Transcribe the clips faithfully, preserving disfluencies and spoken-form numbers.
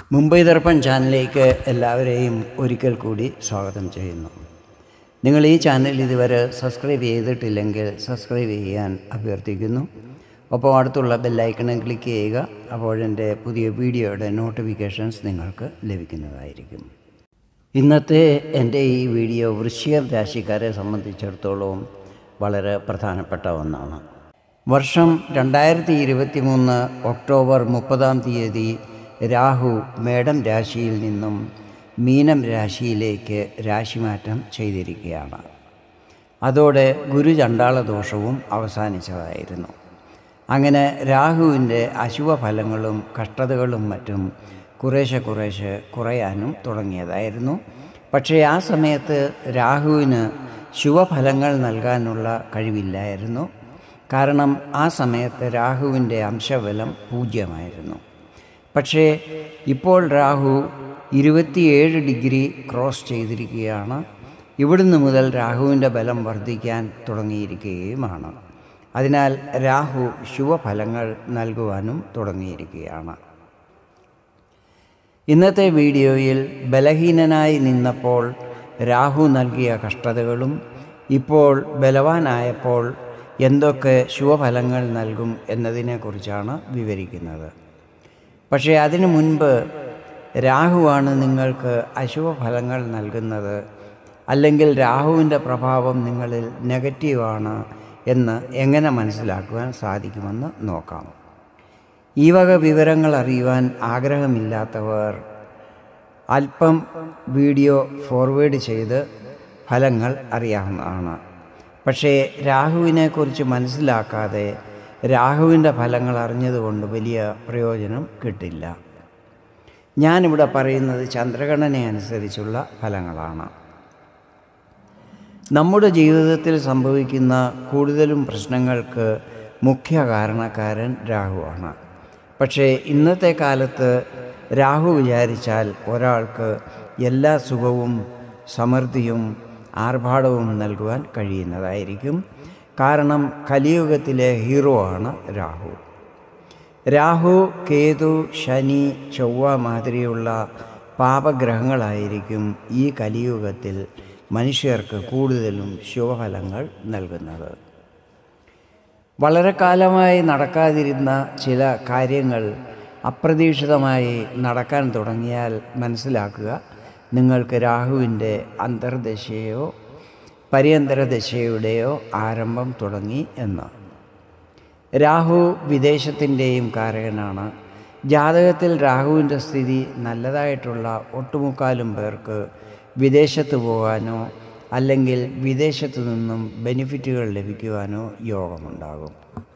മുംബൈ ദർപ്പൺ ചാനലിലേക്ക് എല്ലാവരെയും ഒരിക്കൽ കൂടി സ്വാഗതം ചെയ്യുന്നു. നിങ്ങൾ ഈ ചാനൽ ഇതുവരെ സബ്സ്ക്രൈബ് ചെയ്തിട്ടില്ലെങ്കിൽ സബ്സ്ക്രൈബ് ചെയ്യാൻ അഭ്യർത്ഥിക്കുന്നു. ഒപ്പം അടുത്തുള്ള ബെല്ലൈക്കണും ക്ലിക്ക് ചെയ്യുക. അപ്പോഴെൻ്റെ പുതിയ വീഡിയോയുടെ നോട്ടിഫിക്കേഷൻസ് നിങ്ങൾക്ക് ലഭിക്കുന്നതായിരിക്കും. ഇന്നത്തെ എൻ്റെ ഈ വീഡിയോ വൃശ്ചിക രാശിക്കാരെ സംബന്ധിച്ചിടത്തോളം വളരെ പ്രധാനപ്പെട്ട ഒന്നാണ്. വർഷം രണ്ടായിരത്തി ഇരുപത്തി മൂന്ന് ഒക്ടോബർ മുപ്പതാം തീയതി രാഹു മേടം രാശിയിൽ നിന്നും മീനം രാശിയിലേക്ക് രാശിമാറ്റം ചെയ്തിരിക്കുകയാണ്. അതോടെ ഗുരുചണ്ഡാള ദോഷവും അവസാനിച്ചതായിരുന്നു. അങ്ങനെ രാഹുവിൻ്റെ അശുഭഫലങ്ങളും കഷ്ടതകളും മറ്റും കുറേശ്ശെ കുറേശ്ശെ കുറയാനും തുടങ്ങിയതായിരുന്നു. പക്ഷേ ആ സമയത്ത് രാഹുവിന് ശുഭഫലങ്ങൾ നൽകാനുള്ള കഴിവില്ലായിരുന്നു. കാരണം ആ സമയത്ത് രാഹുവിൻ്റെ അംശബലം പൂജ്യമായിരുന്നു. പക്ഷേ ഇപ്പോൾ രാഹു ഇരുപത്തിയേഴ് ഡിഗ്രി ക്രോസ് ചെയ്തിരിക്കുകയാണ്. ഇവിടുന്ന് മുതൽ രാഹുവിൻ്റെ ബലം വർദ്ധിക്കാൻ തുടങ്ങിയിരിക്കുകയുമാണ്. അതിനാൽ രാഹു ശുഭഫലങ്ങൾ നൽകുവാനും തുടങ്ങിയിരിക്കുകയാണ്. ഇന്നത്തെ വീഡിയോയിൽ ബലഹീനനായി നിന്നപ്പോൾ രാഹു നൽകിയ കഷ്ടതകളും ഇപ്പോൾ ബലവാനായപ്പോൾ എന്തൊക്കെ ശുഭഫലങ്ങൾ നൽകും എന്നതിനെക്കുറിച്ചാണ് വിവരിക്കുന്നത്. പക്ഷേ അതിനു മുൻപ് രാഹുവാണ് നിങ്ങൾക്ക് അശുഭഫലങ്ങൾ നൽകുന്നത്, അല്ലെങ്കിൽ രാഹുവിൻ്റെ പ്രഭാവം നിങ്ങളിൽ നെഗറ്റീവാണ് എന്ന് എങ്ങനെ മനസ്സിലാക്കുവാൻ സാധിക്കുമെന്ന് നോക്കാം. ഈ വക വിവരങ്ങൾ അറിയുവാൻ ആഗ്രഹമില്ലാത്തവർ അല്പം വീഡിയോ ഫോർവേഡ് ചെയ്ത് ഫലങ്ങൾ അറിയാവുന്നതാണ്. പക്ഷേ രാഹുവിനെക്കുറിച്ച് മനസ്സിലാക്കാതെ രാഹുവിൻ്റെ ഫലങ്ങൾ അറിഞ്ഞതുകൊണ്ട് വലിയ പ്രയോജനം കിട്ടില്ല. ഞാനിവിടെ പറയുന്നത് ചന്ദ്രഗണന അനുസരിച്ചുള്ള ഫലങ്ങളാണ്. നമ്മുടെ ജീവിതത്തിൽ സംഭവിക്കുന്ന കൂടുതലും പ്രശ്നങ്ങൾക്ക് മുഖ്യ കാരണക്കാരൻ രാഹുവാണ്. പക്ഷേ ഇന്നത്തെ കാലത്ത് രാഹു വിചാരിച്ചാൽ ഒരാൾക്ക് എല്ലാ സുഖവും സമൃദ്ധിയും ആർഭാടവും നൽകുവാൻ കഴിയുന്നതായിരിക്കും. കാരണം കലിയുഗത്തിലെ ഹീറോ ആണ് രാഹു. രാഹു, കേതു, ശനി, ചൊവ്വ മാതിരിയുള്ള പാപഗ്രഹങ്ങളായിരിക്കും ഈ കലിയുഗത്തിൽ മനുഷ്യർക്ക് കൂടുതലും ശുഭഫലങ്ങൾ നൽകുന്നത്. വളരെ കാലമായി നടക്കാതിരുന്ന ചില കാര്യങ്ങൾ അപ്രതീക്ഷിതമായി നടക്കാൻ തുടങ്ങിയാൽ മനസ്സിലാക്കുക നിങ്ങൾക്ക് രാഹുവിൻ്റെ അന്തർദശയോ പര്യന്തരദശയുടെയോ ആരംഭം തുടങ്ങി എന്ന്. രാഹു വിദേശത്തിൻ്റെയും കാരകനാണ്. ജാതകത്തിൽ രാഹുവിൻ്റെ സ്ഥിതി നല്ലതായിട്ടുള്ള ഒട്ടുമുക്കാലും പേർക്ക് വിദേശത്ത് പോകാനോ അല്ലെങ്കിൽ വിദേശത്തു നിന്നും ബെനിഫിറ്റുകൾ ലഭിക്കുവാനോ യോഗമുണ്ടാകും.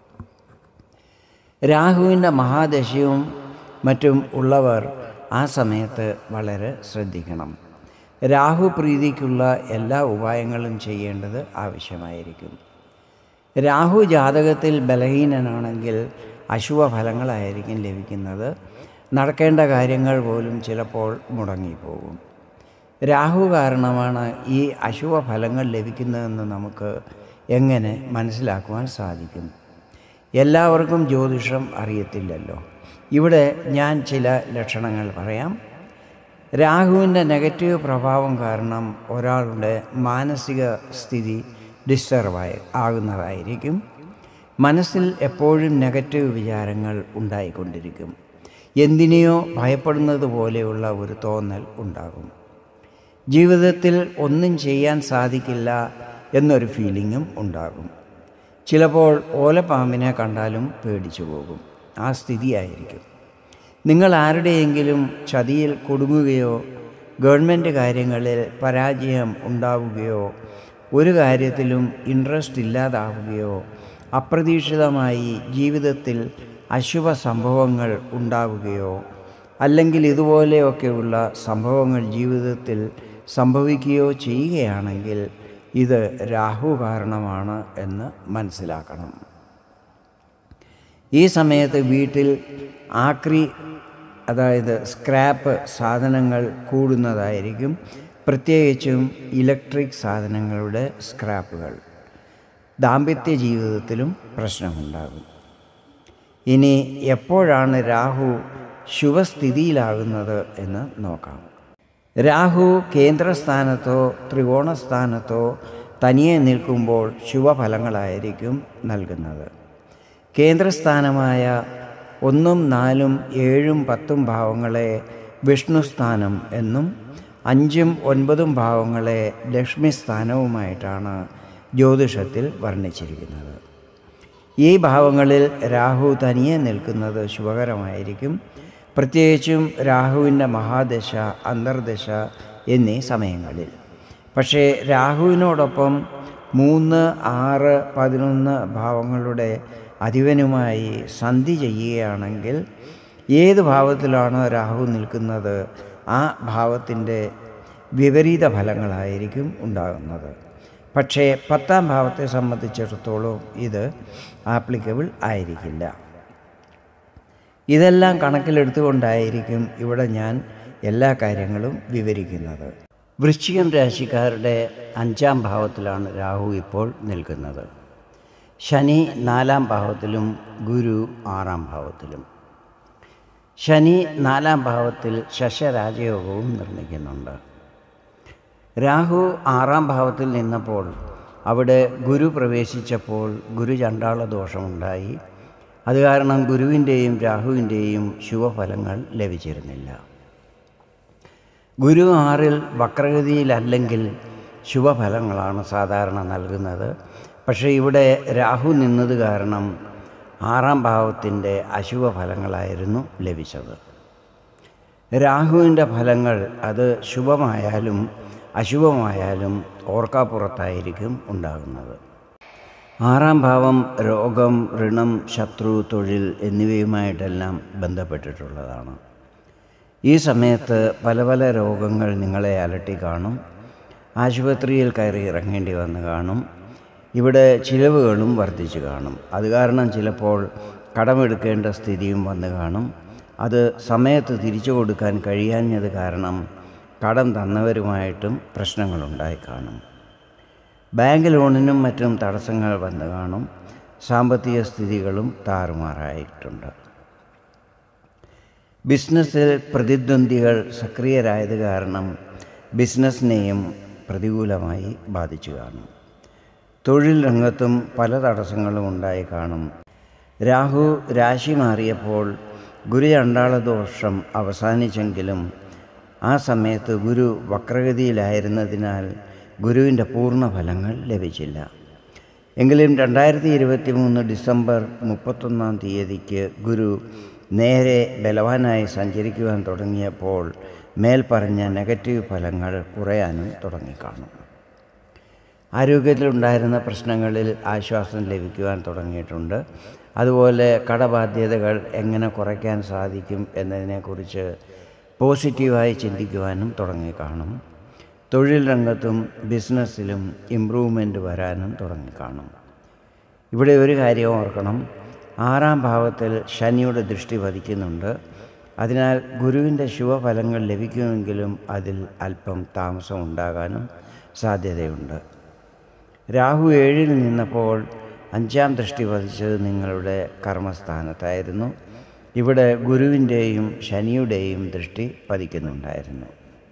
രാഹുവിൻ്റെ മഹാദശയും മറ്റും ഉള്ളവർ ആ സമയത്ത് വളരെ ശ്രദ്ധിക്കണം. രാഹു പ്രീതിക്കുള്ള എല്ലാ ഉപായങ്ങളും ചെയ്യേണ്ടത് ആവശ്യമായിരിക്കും. രാഹു ജാതകത്തിൽ ബലഹീനനാണെങ്കിൽ അശുഭഫലങ്ങളായിരിക്കും ലഭിക്കുന്നത്. നടക്കേണ്ട കാര്യങ്ങൾ പോലും ചിലപ്പോൾ മുടങ്ങിപ്പോകും. രാഹു കാരണമാണ് ഈ അശുഭഫലങ്ങൾ ലഭിക്കുന്നതെന്ന് നമുക്ക് എങ്ങനെ മനസ്സിലാക്കുവാൻ സാധിക്കും? എല്ലാവർക്കും ജ്യോതിഷം അറിയത്തില്ലല്ലോ. ഇവിടെ ഞാൻ ചില ലക്ഷണങ്ങൾ പറയാം. രാഹുവിൻ്റെ നെഗറ്റീവ് പ്രഭാവം കാരണം ഒരാളുടെ മാനസിക സ്ഥിതി ഡിസ്റ്റർബായി ആകുന്നതായിരിക്കും. മനസ്സിൽ എപ്പോഴും നെഗറ്റീവ് വിചാരങ്ങൾ ഉണ്ടായിക്കൊണ്ടിരിക്കും. എന്തിനെയോ ഭയപ്പെടുന്നത് പോലെയുള്ള ഒരു തോന്നൽ ഉണ്ടാകും. ജീവിതത്തിൽ ഒന്നും ചെയ്യാൻ സാധിക്കില്ല എന്നൊരു ഫീലിങ്ങും ഉണ്ടാകും. ചിലപ്പോൾ ഓലപ്പാമ്പിനെ കണ്ടാലും പേടിച്ചു പോകും. ആ സ്ഥിതിയായിരിക്കും. നിങ്ങൾ ആരുടെയെങ്കിലും ചതിയിൽ കുടുങ്ങുകയോ ഗവൺമെൻറ് കാര്യങ്ങളിൽ പരാജയം ഉണ്ടാവുകയോ ഒരു കാര്യത്തിലും ഇൻട്രസ്റ്റ് ഇല്ലാതാവുകയോ അപ്രതീക്ഷിതമായി ജീവിതത്തിൽ അശുഭ സംഭവങ്ങൾ ഉണ്ടാവുകയോ അല്ലെങ്കിൽ ഇതുപോലെയൊക്കെയുള്ള സംഭവങ്ങൾ ജീവിതത്തിൽ സംഭവിക്കുകയോ ചെയ്യുകയാണെങ്കിൽ ഇത് രാഹു കാരണമാണ് എന്ന് മനസ്സിലാക്കണം. ഈ സമയത്ത് വീട്ടിൽ ആക്രി, അതായത് സ്ക്രാപ്പ് സാധനങ്ങൾ കൂടുന്നതായിരിക്കും. പ്രത്യേകിച്ചും ഇലക്ട്രിക് സാധനങ്ങളുടെ സ്ക്രാപ്പുകൾ. ദാമ്പത്യ ജീവിതത്തിലും പ്രശ്നമുണ്ടാകും. ഇനി എപ്പോഴാണ് രാഹു ശുഭസ്ഥിതിയിലാകുന്നത് എന്ന് നോക്കാം. രാഹു കേന്ദ്രസ്ഥാനത്തോ ത്രികോണസ്ഥാനത്തോ തനിയെ നിൽക്കുമ്പോൾ ശുഭഫലങ്ങളായിരിക്കും നൽകുന്നത്. കേന്ദ്രസ്ഥാനമായ ഒന്നും നാലും ഏഴും പത്തും ഭാവങ്ങളെ വിഷ്ണുസ്ഥാനം എന്നും അഞ്ചും ഒൻപതും ഭാവങ്ങളെ ലക്ഷ്മി സ്ഥാനവുമായിട്ടാണ് ജ്യോതിഷത്തിൽ വർണ്ണിച്ചിരിക്കുന്നത്. ഈ ഭാവങ്ങളിൽ രാഹു തനിയെ നിൽക്കുന്നത് ശുഭകരമായിരിക്കും, പ്രത്യേകിച്ചും രാഹുവിൻ്റെ മഹാദശ, അന്തർദശ എന്നീ സമയങ്ങളിൽ. പക്ഷേ രാഹുവിനോടൊപ്പം മൂന്ന്, ആറ്, പതിനൊന്ന് ഭാവങ്ങളുടെ അധിപനുമായി സന്ധി ചെയ്യുകയാണെങ്കിൽ ഏത് ഭാവത്തിലാണോ രാഹു നിൽക്കുന്നത് ആ ഭാവത്തിൻ്റെ വിപരീത ഫലങ്ങളായിരിക്കും ഉണ്ടാകുന്നത്. പക്ഷേ പത്താം ഭാവത്തെ സംബന്ധിച്ചിടത്തോളം ഇത് ആപ്ലിക്കബിൾ ആയിരിക്കില്ല. ഇതെല്ലാം കണക്കിലെടുത്തുകൊണ്ടായിരിക്കും ഇവിടെ ഞാൻ എല്ലാ കാര്യങ്ങളും വിവരിക്കുന്നത്. വൃശ്ചികം രാശിക്കാരുടെ അഞ്ചാം ഭാവത്തിലാണ് രാഹു ഇപ്പോൾ നിൽക്കുന്നത്. ശനി നാലാം ഭാവത്തിലും ഗുരു ആറാം ഭാവത്തിലും. ശനി നാലാം ഭാവത്തിൽ ശശരാജയോഗവും നിർമ്മിക്കുന്നുണ്ട്. രാഹു ആറാം ഭാവത്തിൽ നിന്നപ്പോൾ അവിടെ ഗുരു പ്രവേശിച്ചപ്പോൾ ഗുരു ചണ്ഡാള ദോഷമുണ്ടായി. അത് കാരണം ഗുരുവിൻ്റെയും രാഹുവിൻ്റെയും ശുഭഫലങ്ങൾ ലഭിച്ചിരുന്നില്ല. ഗുരു ആറിൽ വക്രഗതിയിലല്ലെങ്കിൽ ശുഭഫലങ്ങളാണ് സാധാരണ നൽകുന്നത്. പക്ഷേ ഇവിടെ രാഹു നിന്നത് കാരണം ആറാം ഭാവത്തിൻ്റെ അശുഭ ഫലങ്ങളായിരുന്നു ലഭിച്ചത്. രാഹുവിൻ്റെ ഫലങ്ങൾ അത് ശുഭമായാലും അശുഭമായാലും ഓർക്കാപ്പുറത്തായിരിക്കും ഉണ്ടാകുന്നത്. ആറാം ഭാവം രോഗം, ഋണം, ശത്രു, തൊഴിൽ എന്നിവയുമായിട്ടെല്ലാം ബന്ധപ്പെട്ടിട്ടുള്ളതാണ്. ഈ സമയത്ത് പല പല രോഗങ്ങൾ നിങ്ങളെ അലട്ടി കാണും. ആശുപത്രിയിൽ കയറി ഇറങ്ങേണ്ടി വന്ന് കാണും. ഇവിടെ ചിലവുകളും വർദ്ധിച്ചു കാണും. അത് കാരണം ചിലപ്പോൾ കടമെടുക്കേണ്ട സ്ഥിതിയും വന്ന് കാണും. അത് സമയത്ത് തിരിച്ചു കൊടുക്കാൻ കഴിയാഞ്ഞത് കാരണം കടം തന്നവരുമായിട്ടും പ്രശ്നങ്ങളുണ്ടായി കാണും. ബാങ്ക് ലോണിനും മറ്റും തടസ്സങ്ങൾ വന്ന് കാണും. സാമ്പത്തിക സ്ഥിതികളും താറുമാറായിട്ടുണ്ട്. ബിസിനസ്സിൽ പ്രതിദ്വന്ദ്വികൾ സക്രിയരായത് കാരണം ബിസിനസ്സിനെയും പ്രതികൂലമായി ബാധിച്ചു കാണും. തൊഴിൽ രംഗത്തും പല തടസ്സങ്ങളും ഉണ്ടായി കാണും. രാഹു രാശി മാറിയപ്പോൾ ഗുരു ചണ്ഡാള ദോഷം അവസാനിച്ചെങ്കിലും ആ സമയത്ത് ഗുരു വക്രഗതിയിലായിരുന്നതിനാൽ ഗുരുവിൻ്റെ പൂർണ്ണ ഫലങ്ങൾ ലഭിച്ചില്ല. എങ്കിലും രണ്ടായിരത്തി ഇരുപത്തി മൂന്ന് ഡിസംബർ മുപ്പത്തൊന്നാം തീയതിക്ക് ഗുരു നേരെ ബലവാനായി സഞ്ചരിക്കുവാൻ തുടങ്ങിയപ്പോൾ മേൽപ്പറഞ്ഞ നെഗറ്റീവ് ഫലങ്ങൾ കുറയാനും തുടങ്ങിക്കാണും. ആരോഗ്യത്തിലുണ്ടായിരുന്ന പ്രശ്നങ്ങളിൽ ആശ്വാസം ലഭിക്കുവാൻ തുടങ്ങിയിട്ടുണ്ട്. അതുപോലെ കടബാധ്യതകൾ എങ്ങനെ കുറയ്ക്കാൻ സാധിക്കും എന്നതിനെക്കുറിച്ച് പോസിറ്റീവായി ചിന്തിക്കുവാനും തുടങ്ങിക്കാണും. തൊഴിൽ രംഗത്തും ബിസിനസ്സിലും ഇമ്പ്രൂവ്മെൻ്റ് വരാനും തുടങ്ങിക്കാണും. ഇവിടെ ഒരു കാര്യം ഓർക്കണം, ആറാം ഭാവത്തിൽ ശനിയുടെ ദൃഷ്ടി പതിക്കുന്നുണ്ട്. അതിനാൽ ഗുരുവിൻ്റെ ശുഭഫലങ്ങൾ ലഭിക്കുമെങ്കിലും അതിൽ അല്പം താമസം ഉണ്ടാകാനും സാധ്യതയുണ്ട്. രാഹു ഏഴിൽ നിന്നപ്പോൾ അഞ്ചാം ദൃഷ്ടി പതിച്ചത് നിങ്ങളുടെ കർമ്മസ്ഥാനത്തായിരുന്നു. ഇവിടെ ഗുരുവിൻ്റെയും ശനിയുടെയും ദൃഷ്ടി പതിക്കുന്നുണ്ടായിരുന്നു.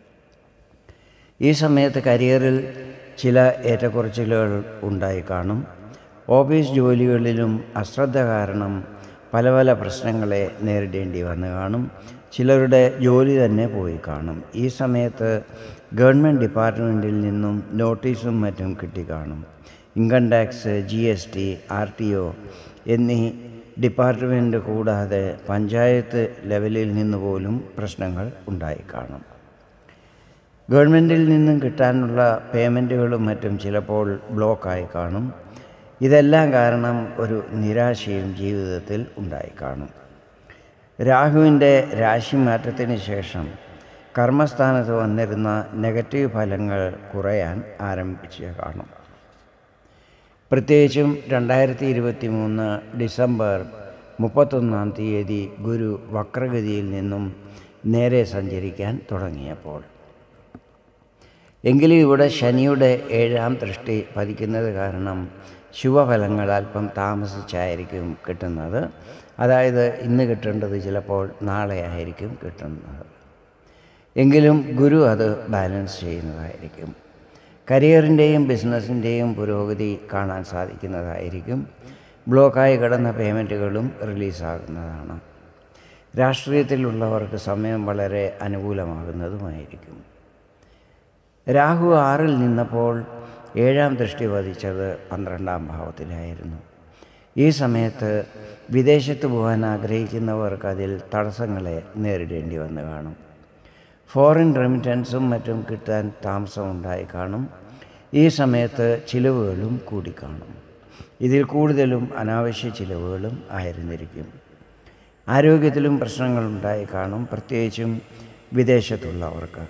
ഈ സമയത്ത് കരിയറിൽ ചില ഏറ്റക്കുറച്ചിലുകൾ ഉണ്ടായി കാണും. ഓഫീസ് ജോലികളിലും അശ്രദ്ധ കാരണം പല പല പ്രശ്നങ്ങളെ നേരിടേണ്ടി വന്ന് കാണും. ചിലരുടെ ജോലി തന്നെ പോയി കാണും. ഈ സമയത്ത് ഗവൺമെൻറ് ഡിപ്പാർട്ട്മെൻറ്റിൽ നിന്നും നോട്ടീസും മറ്റും കിട്ടിക്കാണും. Income tax, G S T, R T O എന്നീ ഡിപ്പാർട്ട്മെൻറ്റ് കൂടാതെ പഞ്ചായത്ത് ലെവലിൽ നിന്ന് പോലും പ്രശ്നങ്ങൾ ഉണ്ടായി കാണും. ഗവൺമെൻറ്റിൽ നിന്നും കിട്ടാനുള്ള പേയ്മെൻറ്റുകളും മറ്റും ചിലപ്പോൾ ബ്ലോക്കായി കാണും. ഇതെല്ലാം കാരണം ഒരു നിരാശയും ജീവിതത്തിൽ ഉണ്ടായി കാണും. രാഹുവിൻ്റെ രാശിമാറ്റത്തിന് ശേഷം കർമ്മസ്ഥാനത്ത് വന്നിരുന്ന നെഗറ്റീവ് ഫലങ്ങൾ കുറയാൻ ആരംഭിച്ച് കാണും. പ്രത്യേകിച്ചും രണ്ടായിരത്തി ഇരുപത്തി മൂന്ന് ഡിസംബർ മുപ്പത്തൊന്നാം തീയതി ഗുരു വക്രഗതിയിൽ നിന്നും നേരെ സഞ്ചരിക്കാൻ തുടങ്ങിയപ്പോൾ എങ്കിലും ഇവിടെ ശനിയുടെ ഏഴാം ദൃഷ്ടി പതിക്കുന്നത് കാരണം ശുഭഫലങ്ങൾ അല്പം താമസിച്ചായിരിക്കും കിട്ടുന്നത്. അതായത് ഇന്ന് കിട്ടേണ്ടത് ചിലപ്പോൾ നാളെ ആയിരിക്കും കിട്ടുന്നത്. എങ്കിലും ഗുരു അത് ബാലൻസ് ചെയ്യുന്നതായിരിക്കും. കരിയറിൻ്റെയും ബിസിനസ്സിൻ്റെയും പുരോഗതി കാണാൻ സാധിക്കുന്നതായിരിക്കും. ബ്ലോക്കായി കിടന്ന പേയ്മെൻറ്റുകളും റിലീസാകുന്നതാണ്. രാഷ്ട്രീയത്തിലുള്ളവർക്ക് സമയം വളരെ അനുകൂലമാകുന്നതുമായിരിക്കും. രാഹു ആറിൽ നിന്നപ്പോൾ ഏഴാം ദൃഷ്ടി പതിച്ചത് പന്ത്രണ്ടാം ഭാവത്തിലായിരുന്നു. ഈ സമയത്ത് വിദേശത്ത് പോകാൻ ആഗ്രഹിക്കുന്നവർക്ക് അതിൽ തടസ്സങ്ങളെ നേരിടേണ്ടി വന്ന് കാണും. ഫോറിൻ റെമിറ്റൻസും മറ്റും കിട്ടാൻ താമസമുണ്ടായി കാണും. ഈ സമയത്ത് ചിലവുകളും കൂടിക്കാണും. ഇതിൽ കൂടുതലും അനാവശ്യ ചിലവുകളും ആയിരുന്നിരിക്കും. ആരോഗ്യത്തിലും പ്രശ്നങ്ങളുണ്ടായി കാണും, പ്രത്യേകിച്ചും വിദേശത്തുള്ളവർക്ക്.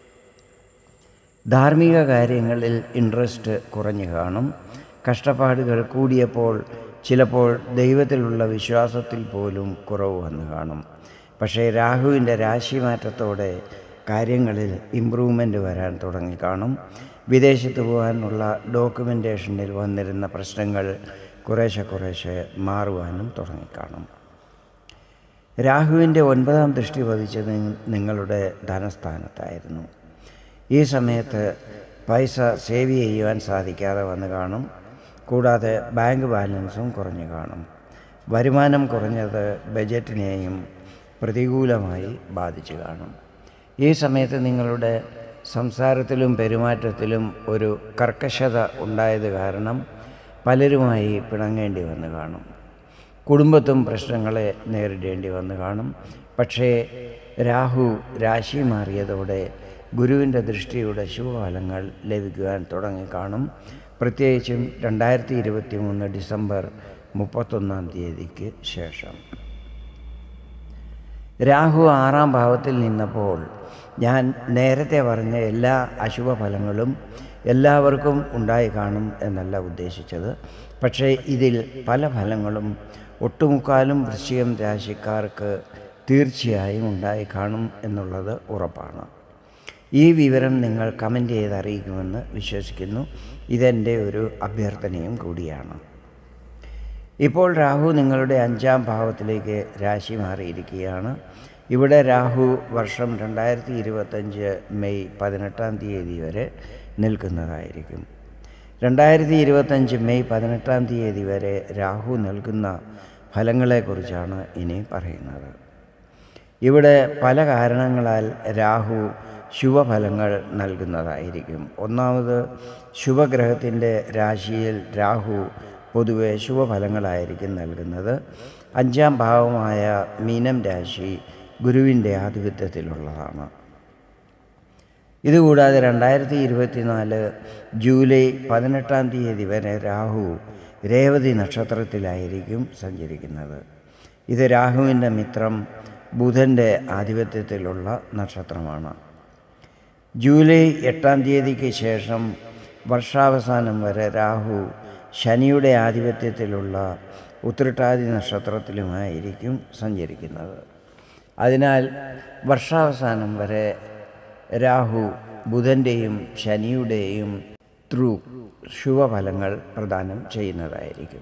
ധാർമ്മിക കാര്യങ്ങളിൽ ഇൻട്രസ്റ്റ് കുറഞ്ഞു കാണും. കഷ്ടപ്പാടുകൾ കൂടിയപ്പോൾ ചിലപ്പോൾ ദൈവത്തിലുള്ള വിശ്വാസത്തിൽ പോലും കുറവ് വന്നു കാണും. പക്ഷേ രാഹുവിൻ്റെ രാശിമാറ്റത്തോടെ കാര്യങ്ങളിൽ ഇമ്പ്രൂവ്മെൻറ്റ് വരാൻ തുടങ്ങിക്കാണും. വിദേശത്ത് പോകാനുള്ള ഡോക്യുമെൻറ്റേഷനിൽ വന്നിരുന്ന പ്രശ്നങ്ങൾ കുറേശ്ശെ കുറേശ്ശെ മാറുവാനും തുടങ്ങിക്കാണും. രാഹുവിൻ്റെ ഒൻപതാം ദൃഷ്ടി പതിച്ചത് നിങ്ങളുടെ ധനസ്ഥാനത്തായിരുന്നു. ഈ സമയത്ത് പൈസ സേവ് ചെയ്യുവാൻ സാധിക്കാതെ വന്ന് കാണും. കൂടാതെ ബാങ്ക് ബാലൻസും കുറഞ്ഞു കാണും. വരുമാനം കുറഞ്ഞത് ബജറ്റിനെയും പ്രതികൂലമായി ബാധിച്ചു കാണും. ഈ സമയത്ത് നിങ്ങളുടെ സംസാരത്തിലും പെരുമാറ്റത്തിലും ഒരു കർക്കശത ഉണ്ടായത് കാരണം പലരുമായി പിണങ്ങേണ്ടി വന്ന് കാണും. കുടുംബത്തും പ്രശ്നങ്ങളെ നേരിടേണ്ടി വന്ന് കാണും. പക്ഷേ രാഹു രാശി മാറിയതോടെ ഗുരുവിൻ്റെ ദൃഷ്ടിയുടെ ശുഭഫലങ്ങൾ ലഭിക്കുവാൻ തുടങ്ങിക്കാണും. പ്രത്യേകിച്ചും രണ്ടായിരത്തി ഇരുപത്തി മൂന്ന് ഡിസംബർ മുപ്പത്തൊന്നാം തീയതിക്ക് ശേഷം. രാഹു ആറാം ഭാവത്തിൽ നിന്നപ്പോൾ ഞാൻ നേരത്തെ പറഞ്ഞ എല്ലാ അശുഭഫലങ്ങളും എല്ലാവർക്കും ഉണ്ടായി കാണും എന്നല്ല ഉദ്ദേശിച്ചത്. പക്ഷേ ഇതിൽ പല ഫലങ്ങളും ഒട്ടുമുക്കാലും വൃശ്ചികം രാശിക്കാർക്ക് തീർച്ചയായും ഉണ്ടായി കാണും എന്നുള്ളത് ഉറപ്പാണ്. ഈ വിവരം നിങ്ങൾ കമൻ്റ് ചെയ്ത് അറിയിക്കുമെന്ന് വിശ്വസിക്കുന്നു. ഇതെൻ്റെ ഒരു അഭ്യർത്ഥനയും കൂടിയാണ്. ഇപ്പോൾ രാഹു നിങ്ങളുടെ അഞ്ചാം ഭാവത്തിലേക്ക് രാശി മാറിയിരിക്കുകയാണ്. ഇവിടെ രാഹു വർഷം രണ്ടായിരത്തി ഇരുപത്തഞ്ച് മെയ് പതിനെട്ടാം തീയതി വരെ നിൽക്കുന്നതായിരിക്കും. രണ്ടായിരത്തി ഇരുപത്തഞ്ച് മെയ് പതിനെട്ടാം തീയതി വരെ രാഹു നൽകുന്ന ഫലങ്ങളെക്കുറിച്ചാണ് ഇനി പറയുന്നത്. ഇവിടെ പല കാരണങ്ങളാൽ രാഹു ശുഭഫലങ്ങൾ നൽകുന്നതായിരിക്കും. ഒന്നാമത്, ശുഭഗ്രഹത്തിൻ്റെ രാശിയിൽ രാഹു പൊതുവെ ശുഭഫലങ്ങളായിരിക്കും നൽകുന്നത്. അഞ്ചാം ഭാവമായ മീനം രാശി ഗുരുവിൻ്റെ ആധിപത്യത്തിലുള്ളതാണ്. ഇതുകൂടാതെ രണ്ടായിരത്തി ഇരുപത്തി നാല് ജൂലൈ പതിനെട്ടാം തീയതി വരെ രാഹു രേവതി നക്ഷത്രത്തിലായിരിക്കും സഞ്ചരിക്കുന്നത്. ഇത് രാഹുവിൻ്റെ മിത്രം ബുധൻ്റെ ആധിപത്യത്തിലുള്ള നക്ഷത്രമാണ്. ജൂലൈ എട്ടാം തീയതിക്ക് ശേഷം വർഷാവസാനം വരെ രാഹു ശനിയുടെ ആധിപത്യത്തിലുള്ള ഉത്രട്ടാതി നക്ഷത്രത്തിലുമായിരിക്കും സഞ്ചരിക്കുന്നത്. അതിനാൽ വർഷാവസാനം വരെ രാഹു ബുധൻ്റെയും ശനിയുടെയും ത്രൂ ശുഭഫലങ്ങൾ പ്രദാനം ചെയ്യുന്നതായിരിക്കും.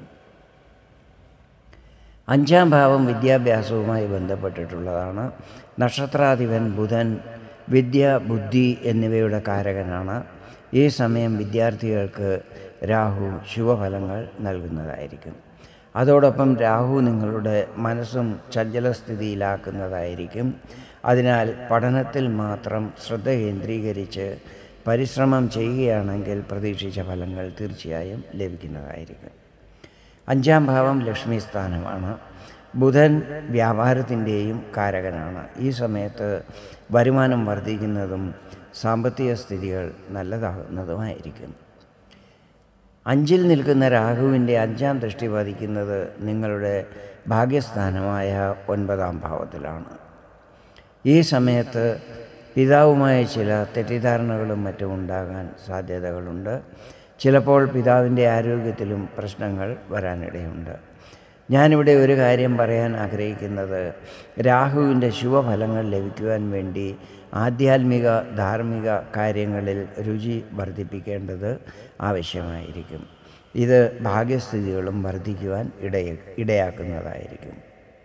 അഞ്ചാം ഭാവം വിദ്യാഭ്യാസവുമായി ബന്ധപ്പെട്ടിട്ടുള്ളതാണ്. നക്ഷത്രാധിപൻ ബുധൻ വിദ്യ, ബുദ്ധി എന്നിവയുടെ കാരകനാണ്. ഈ സമയം വിദ്യാർത്ഥികൾക്ക് രാഹു ശുഭഫലങ്ങൾ നൽകുന്നതായിരിക്കും. അതോടൊപ്പം രാഹു നിങ്ങളുടെ മനസ്സും ചഞ്ചലസ്ഥിതിയിലാക്കുന്നതായിരിക്കും. അതിനാൽ പഠനത്തിൽ മാത്രം ശ്രദ്ധ കേന്ദ്രീകരിച്ച് പരിശ്രമം ചെയ്യുകയാണെങ്കിൽ പ്രതീക്ഷിച്ച ഫലങ്ങൾ തീർച്ചയായും ലഭിക്കുന്നതായിരിക്കും. അഞ്ചാം ഭാവം ലക്ഷ്മി സ്ഥാനമാണ്. ബുധൻ വ്യാപാരത്തിൻ്റെയും കാരകനാണ്. ഈ സമയത്ത് വരുമാനം വർദ്ധിക്കുന്നതും സാമ്പത്തിക സ്ഥിതികൾ നല്ലതാകുന്നതുമായിരിക്കും. അഞ്ചിൽ നിൽക്കുന്ന രാഹുവിൻ്റെ അഞ്ചാം ദൃഷ്ടി പതിക്കുന്നത് നിങ്ങളുടെ ഭാഗ്യസ്ഥാനമായ ഒൻപതാം ഭാവത്തിലാണ്. ഈ സമയത്ത് പിതാവുമായ ചില തെറ്റിദ്ധാരണകളും മറ്റും ഉണ്ടാകാൻ സാധ്യതകളുണ്ട്. ചിലപ്പോൾ പിതാവിൻ്റെ ആരോഗ്യത്തിലും പ്രശ്നങ്ങൾ വരാനിടയുണ്ട്. ഞാനിവിടെ ഒരു കാര്യം പറയാൻ ആഗ്രഹിക്കുന്നത്, രാഹുവിൻ്റെ ശുഭഫലങ്ങൾ ലഭിക്കുവാൻ വേണ്ടി ആധ്യാത്മിക ധാർമ്മിക കാര്യങ്ങളിൽ രുചി വർദ്ധിപ്പിക്കേണ്ടത് ആവശ്യമായിരിക്കും. ഇത് ഭാഗ്യസ്ഥിതികളും വർദ്ധിക്കുവാൻ ഇടയ ഇടയാക്കുന്നതായിരിക്കും.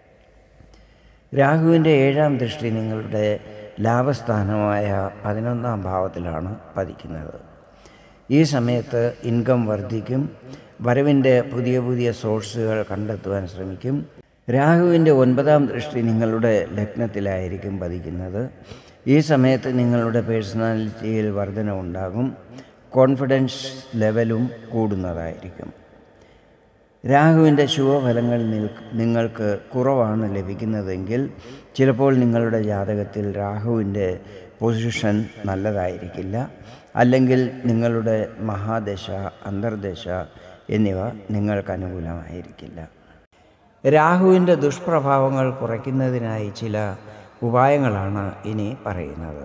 രാഹുവിൻ്റെ ഏഴാം ദൃഷ്ടി നിങ്ങളുടെ ലാഭസ്ഥാനമായ പതിനൊന്നാം ഭാവത്തിലാണ് പതിക്കുന്നത്. ഈ സമയത്ത് ഇൻകം വർദ്ധിക്കും. വരവിൻ്റെ പുതിയ പുതിയ സോഴ്സുകൾ കണ്ടെത്തുവാൻ ശ്രമിക്കും. രാഹുവിൻ്റെ ഒൻപതാം ദൃഷ്ടി നിങ്ങളുടെ ലഗ്നത്തിലായിരിക്കും പതിക്കുന്നത്. ഈ സമയത്ത് നിങ്ങളുടെ പേഴ്സണാലിറ്റിയിൽ വർധനവുണ്ടാകും. കോൺഫിഡൻസ് ലെവലും കൂടുന്നതായിരിക്കും. രാഹുവിൻ്റെ ശുഭഫലങ്ങൾ നിങ്ങൾക്ക് കുറവാണ് ലഭിക്കുന്നതെങ്കിൽ ചിലപ്പോൾ നിങ്ങളുടെ ജാതകത്തിൽ രാഹുവിൻ്റെ പൊസിഷൻ നല്ലതായിരിക്കില്ല. അല്ലെങ്കിൽ നിങ്ങളുടെ മഹാദശ, അന്തർദശ എന്നിവ നിങ്ങൾക്ക് അനുകൂലമായിരിക്കില്ല. രാഹുവിൻ്റെ ദുഷ്പ്രഭാവങ്ങൾ കുറയ്ക്കുന്നതിനായി ചില ഉപായങ്ങളാണ് ഇനി പറയുന്നത്.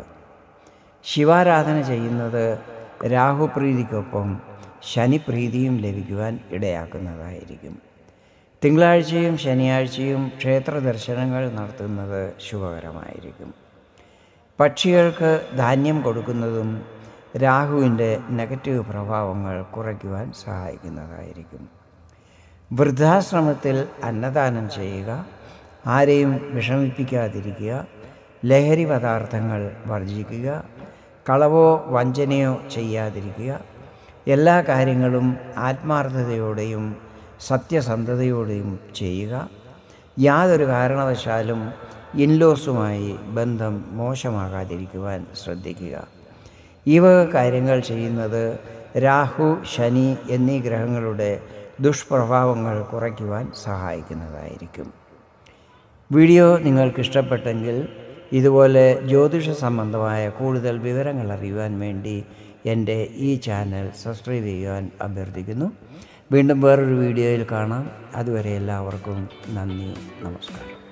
ശിവാരാധന ചെയ്യുന്നത് രാഹുപ്രീതിക്കൊപ്പം ശനിപ്രീതിയും ലഭിക്കുവാൻ ഇടയാക്കുന്നതായിരിക്കും. തിങ്കളാഴ്ചയും ശനിയാഴ്ചയും ക്ഷേത്ര ദർശനങ്ങൾ നടത്തുന്നത് ശുഭകരമായിരിക്കും. പക്ഷികൾക്ക് ധാന്യം കൊടുക്കുന്നതും രാഹുവിൻ്റെ നെഗറ്റീവ് പ്രഭാവങ്ങൾ കുറയ്ക്കുവാൻ സഹായിക്കുന്നതായിരിക്കും. വൃദ്ധാശ്രമത്തിൽ അന്നദാനം ചെയ്യുക. ആരെയും വിഷമിപ്പിക്കാതിരിക്കുക. ലഹരി പദാർത്ഥങ്ങൾ വർജിക്കുക. കളവോ വഞ്ചനയോ ചെയ്യാതിരിക്കുക. എല്ലാ കാര്യങ്ങളും ആത്മാർത്ഥതയോടെയും സത്യസന്ധതയോടെയും ചെയ്യുക. യാതൊരു കാരണവശാലും ഇൻലോസുമായി ബന്ധം മോശമാകാതിരിക്കുവാൻ ശ്രദ്ധിക്കുക. ഈ വക കാര്യങ്ങൾ ചെയ്യുന്നത് രാഹു, ശനി എന്നീ ഗ്രഹങ്ങളുടെ ദുഷ്പ്രഭാവങ്ങൾ കുറയ്ക്കുവാൻ സഹായിക്കുന്നതായിരിക്കും. വീഡിയോ നിങ്ങൾക്ക് ഇഷ്ടപ്പെട്ടെങ്കിൽ ഇതുപോലെ ജ്യോതിഷ സംബന്ധമായ കൂടുതൽ വിവരങ്ങൾ അറിയുവാൻ വേണ്ടി എൻ്റെ ഈ ചാനൽ സബ്സ്ക്രൈബ് ചെയ്യുവാൻ അഭ്യർത്ഥിക്കുന്നു. വീണ്ടും വേറൊരു വീഡിയോയിൽ കാണാം. അതുവരെ എല്ലാവർക്കും നന്ദി, നമസ്കാരം.